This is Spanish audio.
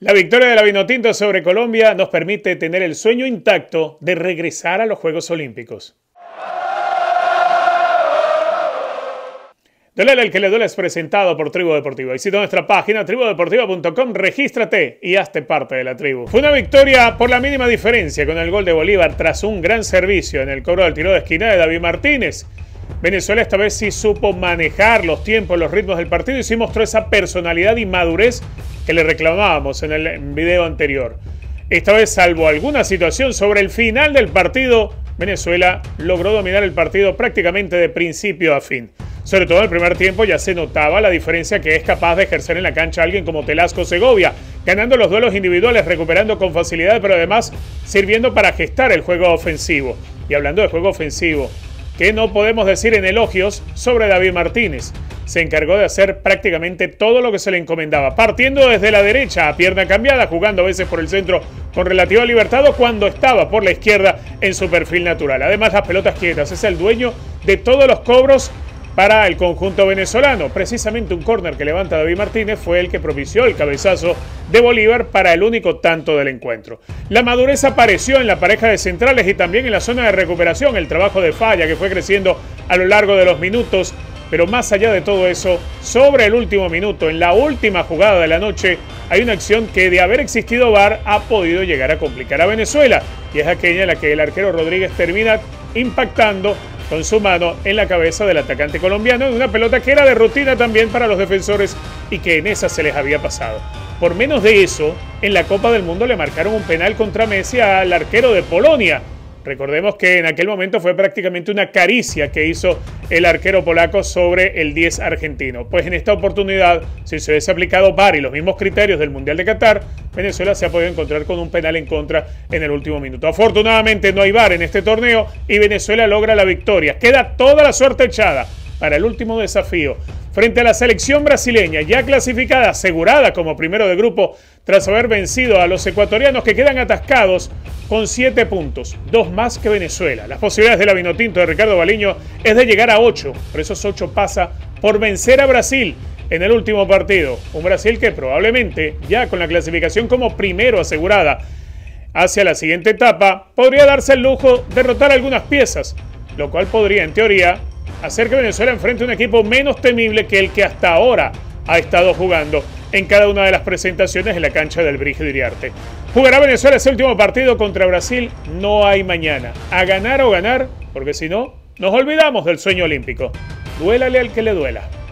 La victoria de la Vinotinto sobre Colombia nos permite tener el sueño intacto de regresar a los Juegos Olímpicos. Duele al que le duele es presentado por Tribu Deportiva. Visita nuestra página tribudeportiva.com, regístrate y hazte parte de la tribu. Fue una victoria por la mínima diferencia con el gol de Bolívar tras un gran servicio en el cobro del tiro de esquina de David Martínez. Venezuela esta vez sí supo manejar los tiempos, los ritmos del partido y sí mostró esa personalidad y madurez que le reclamábamos en el video anterior. Esta vez, salvo alguna situación sobre el final del partido, Venezuela logró dominar el partido prácticamente de principio a fin. Sobre todo en el primer tiempo ya se notaba la diferencia que es capaz de ejercer en la cancha alguien como Telasco Segovia, ganando los duelos individuales, recuperando con facilidad, pero además sirviendo para gestar el juego ofensivo. Y hablando de juego ofensivo, ¿qué no podemos decir en elogios sobre David Martínez? Se encargó de hacer prácticamente todo lo que se le encomendaba, partiendo desde la derecha a pierna cambiada, jugando a veces por el centro con relativa libertad o cuando estaba por la izquierda en su perfil natural. Además, las pelotas quietas, es el dueño de todos los cobros para el conjunto venezolano. Precisamente un córner que levanta David Martínez fue el que propició el cabezazo de Bolívar para el único tanto del encuentro. La madurez apareció en la pareja de centrales y también en la zona de recuperación, el trabajo de falla que fue creciendo a lo largo de los minutos. Pero más allá de todo eso, sobre el último minuto, en la última jugada de la noche, hay una acción que de haber existido VAR ha podido llegar a complicar a Venezuela. Y es aquella en la que el arquero Rodríguez termina impactando con su mano en la cabeza del atacante colombiano en una pelota que era de rutina también para los defensores y que en esa se les había pasado. Por menos de eso, en la Copa del Mundo le marcaron un penal contra Messi al arquero de Polonia. Recordemos que en aquel momento fue prácticamente una caricia que hizo el arquero polaco sobre el 10 argentino. Pues en esta oportunidad, si se hubiese aplicado VAR y los mismos criterios del Mundial de Qatar, Venezuela se ha podido encontrar con un penal en contra en el último minuto. Afortunadamente no hay VAR en este torneo y Venezuela logra la victoria. Queda toda la suerte echada para el último desafío frente a la selección brasileña, ya clasificada, asegurada como primero de grupo, tras haber vencido a los ecuatorianos que quedan atascados con 7 puntos, 2 más que Venezuela. Las posibilidades de la Vinotinto de Ricardo Baliño es de llegar a 8, pero esos 8 pasa por vencer a Brasil en el último partido. Un Brasil que probablemente, ya con la clasificación como primero asegurada hacia la siguiente etapa, podría darse el lujo de rotar algunas piezas, lo cual podría, en teoría, hacer que Venezuela enfrente un equipo menos temible que el que hasta ahora ha estado jugando en cada una de las presentaciones en la cancha del Brígido Iriarte. ¿Jugará Venezuela ese último partido contra Brasil? No hay mañana. A ganar o ganar, porque si no, nos olvidamos del sueño olímpico. Duélale al que le duela.